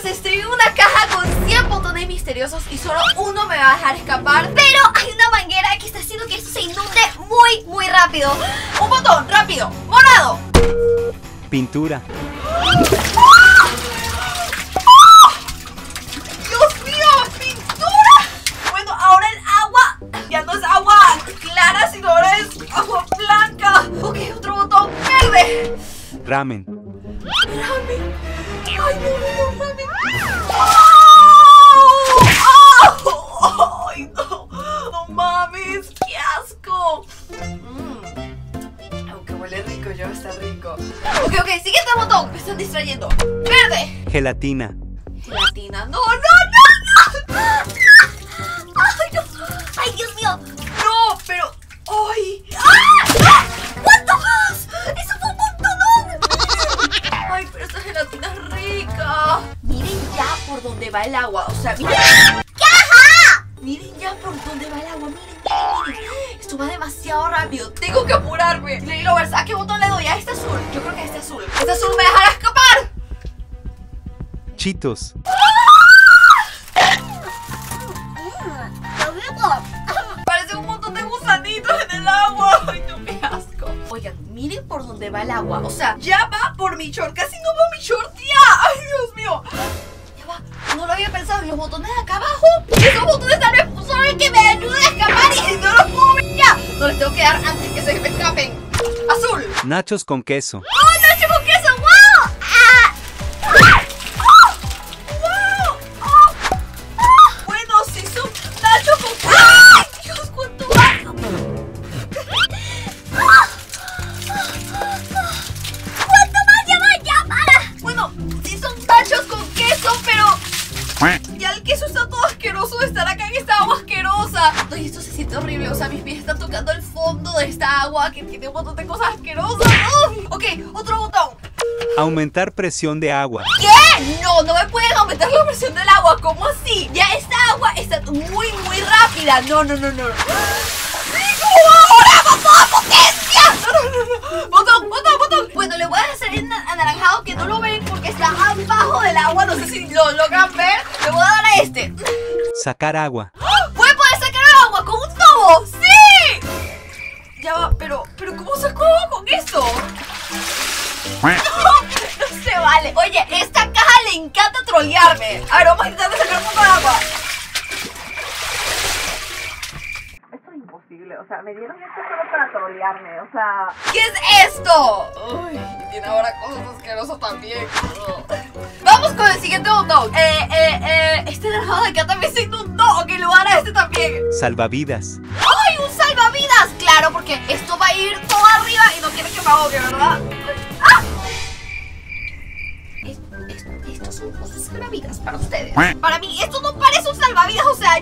estoy en una caja con 100 botones misteriosos y solo uno me va a dejar escapar. Pero hay una manguera que está haciendo que esto se inunde muy rápido. Un botón, rápido, morado. Pintura. ¡Dios mío! ¡Pintura! Bueno, ahora el agua ya no es agua clara, sino ahora es agua blanca. Ok, otro botón, verde. Ramen. Ramen. Ay, no, ramen. Ay, no. No mames, qué asco. Aunque huele rico, ya está rico. Ok, siguiente botón. Me están distrayendo. Verde. Gelatina. Gelatina. No. Ay, no. Ay, Dios mío. No, pero. ¡Ay! ¡Ah! ¡Cuánto más! ¡Eso fue un montón! Ay, pero esta gelatina es rica. Miren ya por dónde va el agua. O sea, miren. ¡Caja! Miren ya por dónde va el agua. Miren. Esto va demasiado rápido. Tengo que apurarme. Lady Lovers, ¿a qué botón le doy? A este azul. Yo creo que a este azul. Este azul me dejará escapar. Cheetos. Parece un montón de gusanitos en el agua. Ay, no, me asco. Oigan, miren por dónde va el agua. O sea, ya va por mi short. Casi no veo mi short ya. Ay, Dios mío. Ya va. No lo había pensado. ¿Y los botones de acá abajo? Esos botones tal vez son el que me ayuden a escapar y no los puedo ver ya. No les tengo que dar antes que se me escapen. Azul. Nachos con queso. ¡Oh, nacho con queso! ¡Wow! ¡Ah! Bueno, si son nachos con queso. ¡Ay, Dios, cuánto asco! ¿Cuánto más? ¡Ya para! Bueno, si son nachos con queso, pero ya el queso está todo asqueroso de estar acá en esta agua asquerosa. Ay, esto se siente horrible. O sea, mis pies están tocando el fondo de esta agua que tiene un montón de cosas asquerosas. Ok, otro botón. Aumentar presión de agua. ¿Qué? No me pueden aumentar la presión del agua. ¿Cómo así? Ya esta agua está muy rápida. No. ¡Sí! ¿Cómo ahora? ¡Con toda potencia! No. Botón. Bueno, le voy a hacer en anaranjado que no lo ven porque está abajo del agua. No sé si lo logran ver. Le voy a dar a este. Sacar agua. ¿Puede poder sacar agua con un tubo? ¡Sí! Ya va, pero ¿cómo saco agua con esto? No se vale. Oye, esta caja le encanta trolearme. A ver, vamos a intentar sacar un poco de agua. Esto es imposible. O sea, me dieron esto solo para trolearme. O sea, ¿qué es esto? Uy, tiene ahora cosas asquerosas también. Vamos con el siguiente botón. Este naranja de acá también se inundó. Ok, le voy a dar a este también. Salvavidas. ¡Ay, un salvavidas! Claro, porque esto va a ir todo arriba y no quiere que me ahogue, ¿verdad? ¡Ah! Estos son cosas salvavidas para ustedes. Para mí, esto no parece un salvavidas. O sea,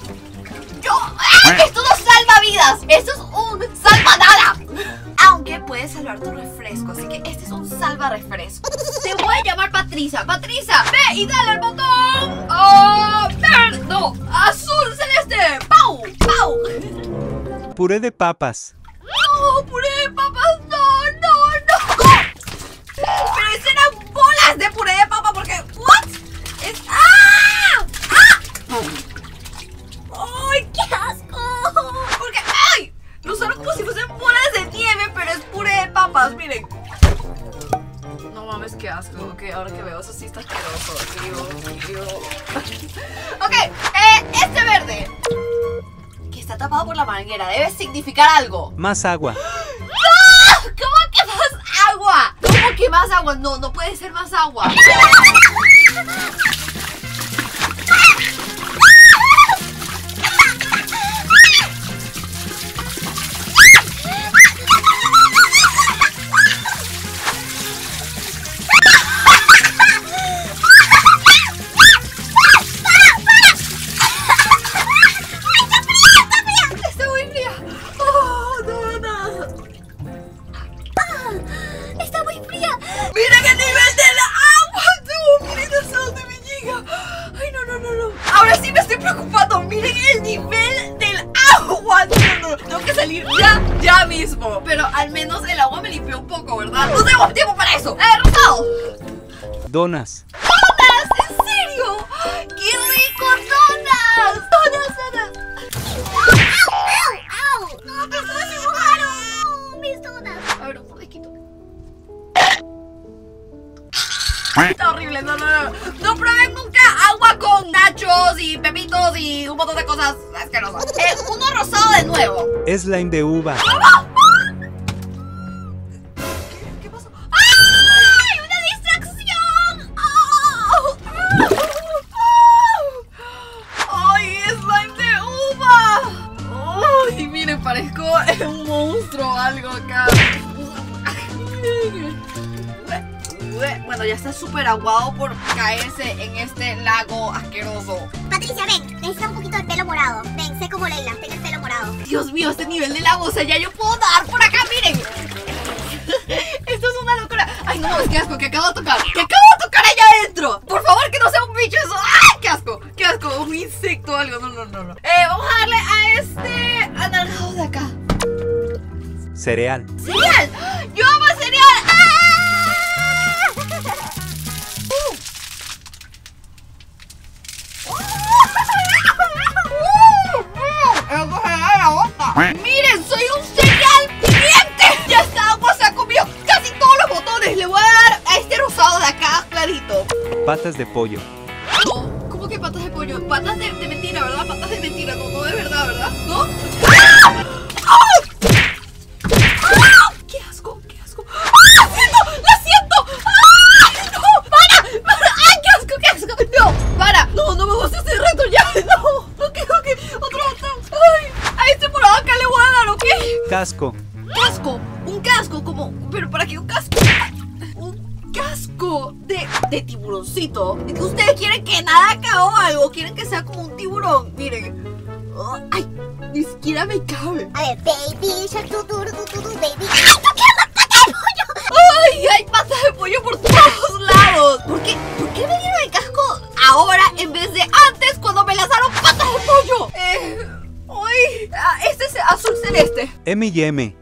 esto no salva vidas. Esto es un salvanada. Aunque puede salvar tu refresco. Así que este es un salva refresco. Te voy a llamar Patricia. Patricia, ve y dale al botón. Verde. No, azul celeste. ¡Pau! Puré de papas. No, puré de papas. No. Pero esas eran bolas de puré de papa porque... ¿What? ¡Ay, qué asco! Porque... ¡ay! Lo usaron como si fuesen bolas de nieve, pero es puré de papas, miren. No mames, qué asco. Ok, ahora que veo eso sí está asqueroso. Dios. Ok, este verde que está tapado por la manguera debe significar algo. Más agua. ¡No! ¿Cómo que más agua? ¿Cómo que más agua? No puede ser más agua. Ya mismo. Pero al menos el agua me limpió un poco, ¿verdad? No tengo tiempo para eso. Rosado. Donas. ¡Donas! ¿En Está horrible, no. No prueben nunca agua con nachos y pepitos y un montón de cosas asquerosas. Uno rosado de nuevo. Slime de uva. ¿Qué pasó? ¡Ay! ¡Una distracción! ¡Ay, slime de uva! ¡Ay, miren, parezco un monstruo o algo acá! Bueno, ya está súper aguado por caerse en este lago asqueroso. Patricia, ven, necesitas un poquito de pelo morado. Ven, sé como Leila, ten el pelo morado. Dios mío, este nivel de lago, o sea, ya yo puedo nadar por acá, miren. Esto es una locura. Ay, no, es que asco, que acabo de tocar. Que acabo de tocar allá adentro. Por favor, que no sea un bicho eso. ¡Ay, qué asco! ¡Qué asco! Un insecto o algo. No. Vamos a darle a este anaranjado de acá. Cereal. ¡Cereal! ¡Yo amo el cereal! Miren, soy un cereal viviente. Ya esta agua se ha comido casi todos los botones. Le voy a dar a este rosado de acá clarito. Patas de pollo. No, ¿cómo que patas de pollo? Patas de mentira, ¿verdad? Patas de mentira, no de verdad, ¿verdad? ¿No? ¡Qué asco! ¡Ah! ¡La siento! ¡Ah! ¡No! ¡Para! ¡Ay, qué asco! ¡No! ¡Para! No me gusta ese reto ya. ¡No! Ok. Otro botón. ¡Ay! A este por acá le voy a dar, ¿ok? Casco. ¡Casco! Un casco, como... ¿Pero para qué un casco? Un casco de tiburoncito. ¿Ustedes quieren que nada acá o algo? ¿Quieren que sea como un tiburón? Miren. ¡Ay! Ni siquiera me cabe. A ver, baby shark, baby. ¡Ay, no quiero más pata de pollo! ¡Ay! Hay patas de pollo por todos lados. ¿Por qué me dieron el casco ahora en vez de antes cuando me lanzaron patas de pollo? ¡Ay! Este es azul celeste. M&M.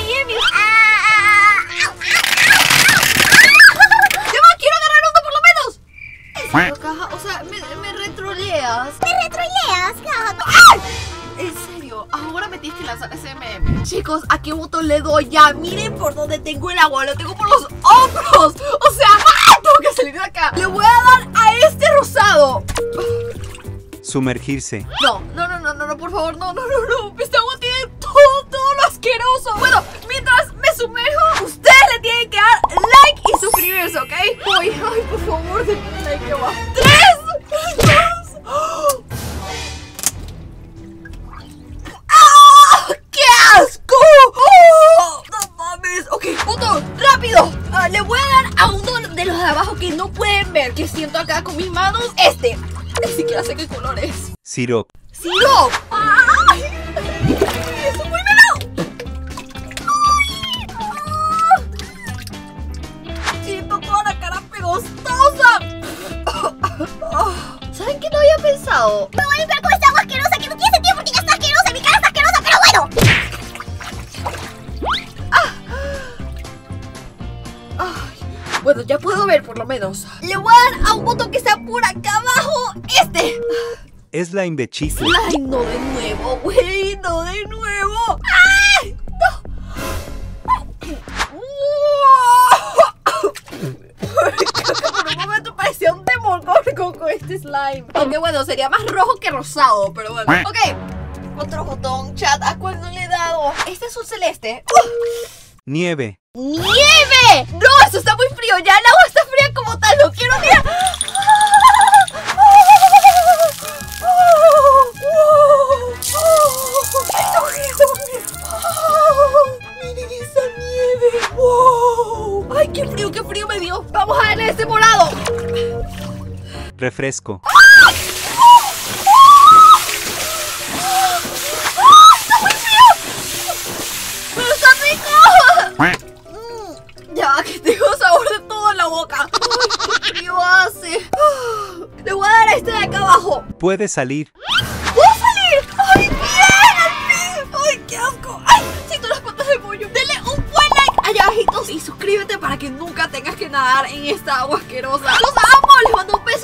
¡Quiero agarrar uno por lo menos! ¿En serio, caja? O sea, me retroleas. ¿Me retroileas, gato? En serio, ahora me tienes que lanzar ese meme. Chicos, ¿a qué botón le doy ya? Miren por dónde tengo el agua, lo tengo por los hombros. O sea, tengo que salir de acá. Le voy a dar a este rosado. Sumergirse. No, por favor, no. Esta agua tiene todo lo asqueroso. Bueno, mientras me sumerjo, ustedes le tienen que dar like y suscribirse, ¿ok? Ay, por favor, denle like que va. 3, 2. ¡Qué asco! ¡Oh! ¡No mames! Ok, botón, rápido. Le voy a dar a uno de los de abajo que no pueden ver, que siento acá con mis manos. Este. Ni siquiera sé qué color es. Sirop. ¡Sirop! ¡Ay! ¡Eso es muy melado! Siento toda la cara pegostosa. ¿Saben qué no había pensado? Me voy a limpiar con esta agua asquerosa que no tiene sentido porque ya está asquerosa y mi cara está asquerosa, pero bueno. Bueno, ya puedo ver por lo menos. Le voy a dar a un botón que está por acá abajo. Este. Slime de chifle. Ay, no de nuevo, güey. No de nuevo. ¡Ay! No. Por un momento parecía un demogorgon con este slime. Aunque bueno, sería más rojo que rosado, pero bueno. Ok. Otro botón, chat. ¿A cuál no le he dado? Este es un celeste. Nieve. ¡Nieve! No, esto está muy frío. Ya el agua está fría como tal. Lo quiero mirar. Miren esa nieve. ¡Wow! ¡Ay, qué frío me dio! Vamos a darle este morado. Refresco. ¡Está muy frío! ¡Pero está rico! Ya, que tengo sabor de todo en la boca. ¡Ay, qué frío hace! Le voy a dar a este de acá abajo. Puede salir. ¡Puedo salir! ¡Ay, bien! ¡Al fin! ¡Ay, qué asco! ¡Ay! Siento las patas de pollo. Denle un buen like allá abajito y suscríbete para que nunca tengas que nadar en esta agua asquerosa. ¡Los amo! Les mando un beso